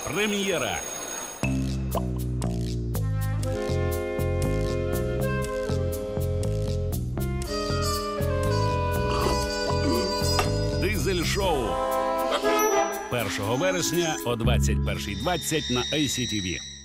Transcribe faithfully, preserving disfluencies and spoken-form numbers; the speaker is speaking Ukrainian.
Прем'єра. Дизель-шоу. першого вересня о двадцять першій двадцять на ай сі ті ві.